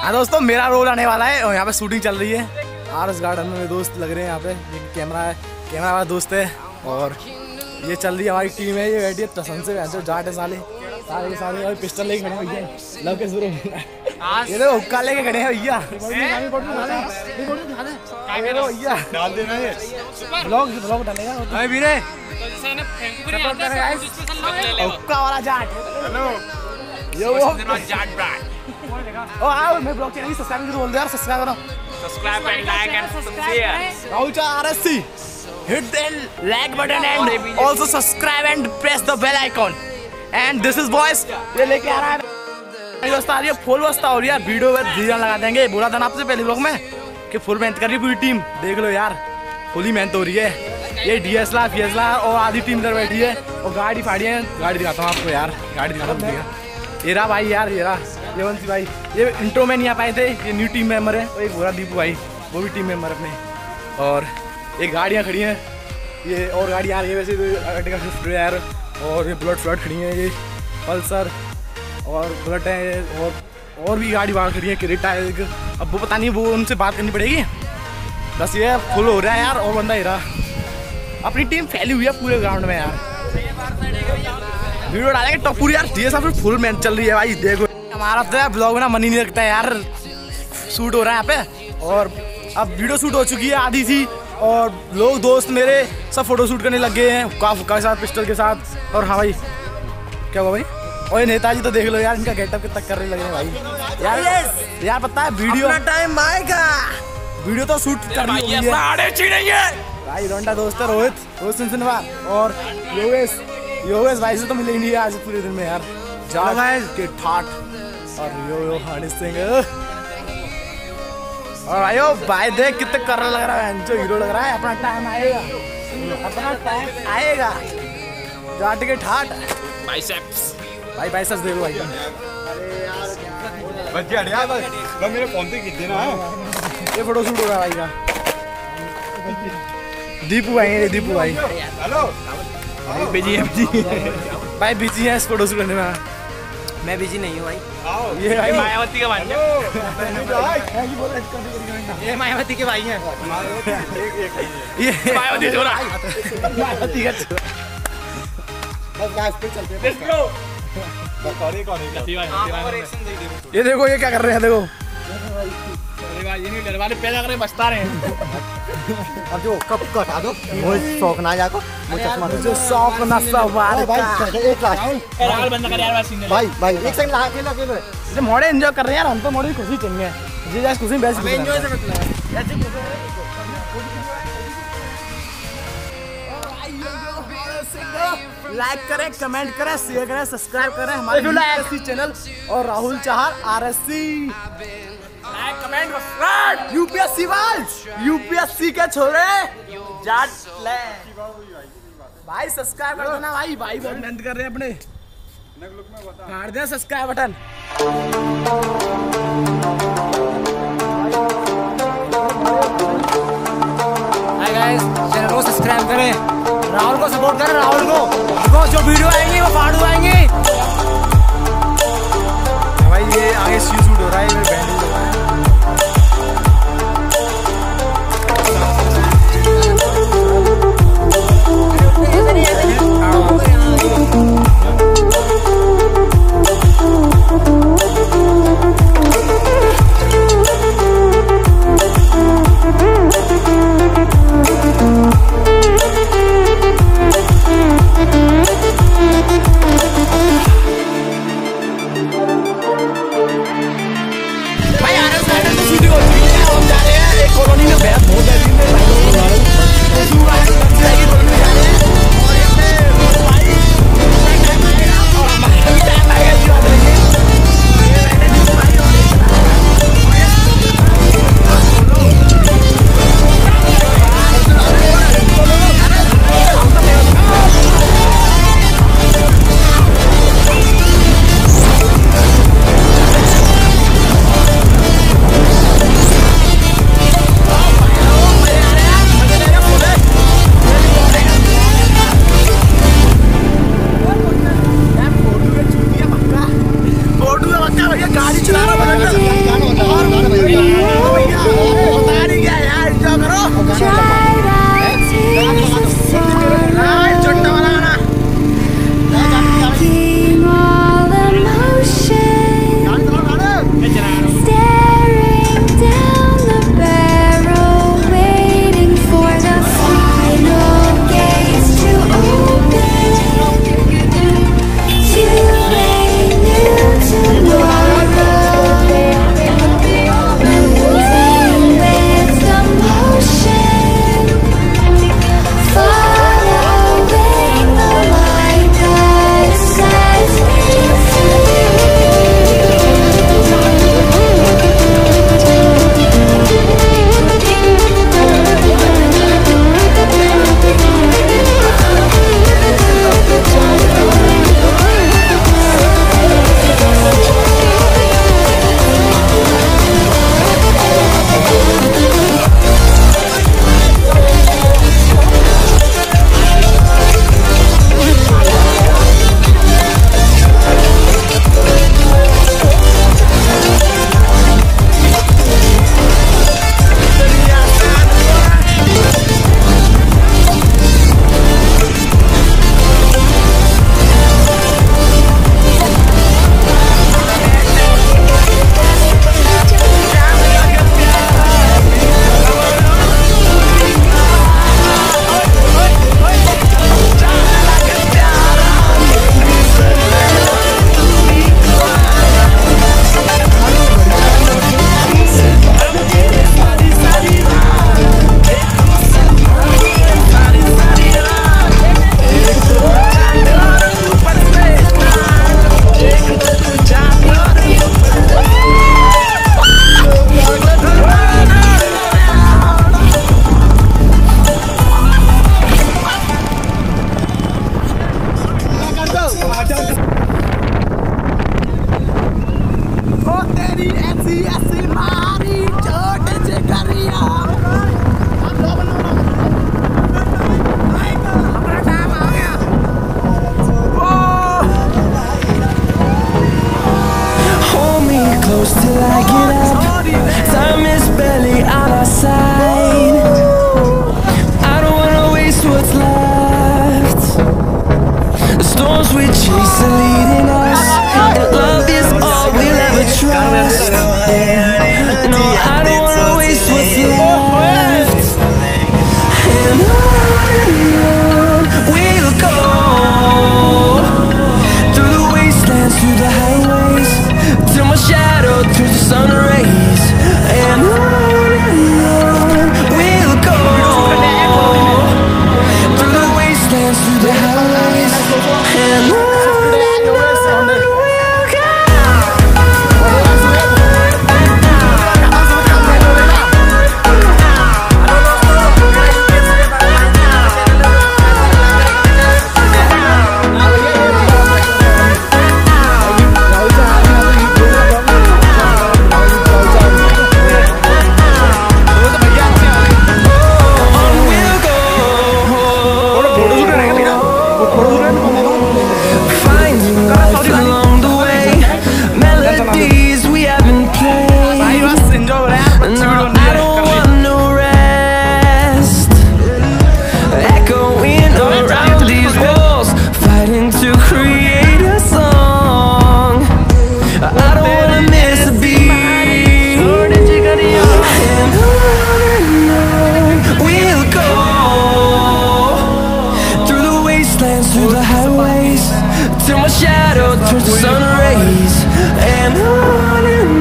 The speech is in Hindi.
हाँ दोस्तों, मेरा रोल आने वाला है और यहाँ पे शूटिंग चल रही है आरएस गार्डन में। मेरे दोस्त लग रहे हैं यहाँ पे, कैमरा है, कैमरा वाला दोस्त है और ये चल रही है हमारी टीम है। ये बैठी है तसन से जो जाट है साले सारे और पिस्टल लेके खड़े हैं भैया। लव के शुरू ये देखो हुक्का लेके खड़े हैं भैया। भैया डाल देना ये ब्लॉग डालेगा वीरे हुक्का वाला Jat. Hello yo Jat brand. ओ आओ मैं ब्लॉग चैनल सब्सक्राइब जरूर बोल दो यार। सब्सक्राइब करो, subscribe and like and share. Rahul चा RSC hit the like button and also subscribe and press the bell icon and this is boys ये लेके आ रहा है दोस्त आ रही है फुल वस्ता हो रही है। वीडियो में धीरे लगा देंगे। बोला था ना आपसे पहले ब्लॉग में कि फुल मेहनत कर रही है पूरी टीम। देख लो यार फुल ही मेहनत हो रही है। ये डीएसएलआर और आधी टीम इधर बैठी है और गाड़ी फाड़ी है। गाड़ी दिखाता हूँ आपको यार, गाड़ी दिखाता हूँ। ये रहा भाई यार, ये रहा ये वंशी भाई। ये इंट्रो में नहीं आ पाए थे, ये न्यू टीम मेंबर है। और एक बोरा दीपू भाई, वो भी टीम मेंबर अपने। और एक गाड़ियाँ खड़ी हैं ये और गाड़ी आ रही है वैसे तो स्विफ्ट डिजायर और ये बुलेट फ्लड खड़ी है, ये पल्सर और बुलेट है और भी गाड़ी बाहर खड़ी है, क्रेटा है। अब वो पता नहीं, वो उनसे बात करनी पड़ेगी। बस ये फुल हो रहा है यार। और बंदा ही रहा, अपनी टीम फैली हुई है पूरे ग्राउंड में यार। वीडियो डालेंगे तो पूरी यार ये सब फुल मेहनत चल रही है भाई। देखो हमारा तो ब्लॉग में ना मन ही नहीं रखता है यार। शूट हो रहा है यहाँ पे और अब वीडियो शूट हो चुकी है आधी सी और लोग दोस्त मेरे सब फोटो शूट करने लग गए हैं हुक्का के साथ, पिस्टल के साथ। और हाँ भाई क्या हुआ भाई? और ये नेताजी तो देख लो यार, इनका गेटअप कितना करने लगे हैं भाई यार। यार पता है वीडियो टाइम आएगा, वीडियो तो शूट करनी है भाई। रोंडा दोस्त है रोहित सिंसनवार और योगेश भाई से तो मिले ही नहीं आज पूरे दिन में यार। जाट के ठाट और यो हनी सिंह। और भाई भाई देख कितने कर लग रहा है, जो हीरो लग रहा है। अपना टाइम आएगा, अपना टाइम आएगा। जाट के ठाट बाइसेप्स भाई, बाइसेप्स देखो भाई। बच गया यार, बस मेरे फोन पे खींच देना। ये फोटो शूट हो रहा है भाई का। दीपू भाई है, दीपू भाई। हेलो भाई बिजी है भाई, बिजी है इस फोटो शूट करने में। मैं बिजी नहीं हूँ भाई। ये भाई मायावती के भाई हैं। ये मायावती के भाई हैं। ये मायावती छोरा, मायावती का छोरा। बस गाइस पे चलते हैं। Let's go. ये देखो ये क्या कर रहे हैं, देखो ये नहीं डरवाले पैदा कर रहे, बचता रहे हैं। अब जो कब कटा दो वो शौक ना जाको, वो चश्मा जो शौक ना सवार का। एक लाख राहुल बंद कर यार भाई। भाई एक सेकंड लगा के लो ये मोड़े एंजॉय कर रहे हैं यार। हम तो मोड़े खुशी चाहिए जी, जैसे खुशी बेस्ट एंजॉय से मतलब ऐसे। लाइक करें, कमेंट करें, शेयर करें, सब्सक्राइब करें हमारे यूपीएससी चैनल और Rahul Chahar RSC. Like comment subscribe. UPSC वाल, यूपीएससी के छोरे जाट ले भाई। सब्सक्राइब कर देना भाई, भाई बहुत मेहनत कर रहे हैं अपने। मार दे subscribe button. Hi guys, channel को सब्सक्राइब करें, राहुल को सपोर्ट करें। राहुल को जो वीडियो आएंगी वो फाड़ू आएंगी भाई। ये आगे शूट हो रहा है, इधर बैंडिंग हो रहा है। कॉलोनी में बहुत close till I get up. Time is barely on our side. I don't wanna waste what's left. The storms we chase are leading us, and love is all we'll ever trust. No, I don't wanna waste what's left. And on we'll go, through the wastelands, through the highways, till my shadow turns to sun rays. And on we'll go, through the wastelands, through the highways, and on we'll go. Finding life along the way, melodies we haven't played. No, I don't want no rest. Echoing around these walls, fighting to create a song. I don't wanna miss a beat. And on we'll go, through the wastelands, through the highways, till my shadow turns to sun rays. And on